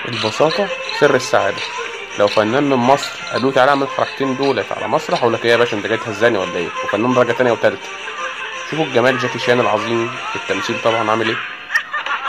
البساطة سر السعادة. لو فنان من مصر قالوا تعالى اعمل الحركتين دولت على مسرح، اقول لك ايه يا باشا انت جاي تهزاني ولا ايه؟ وفنان درجة تانية وتالتة. شوفوا الجمال، جاكي شان العظيم في التمثيل طبعا عامل ايه.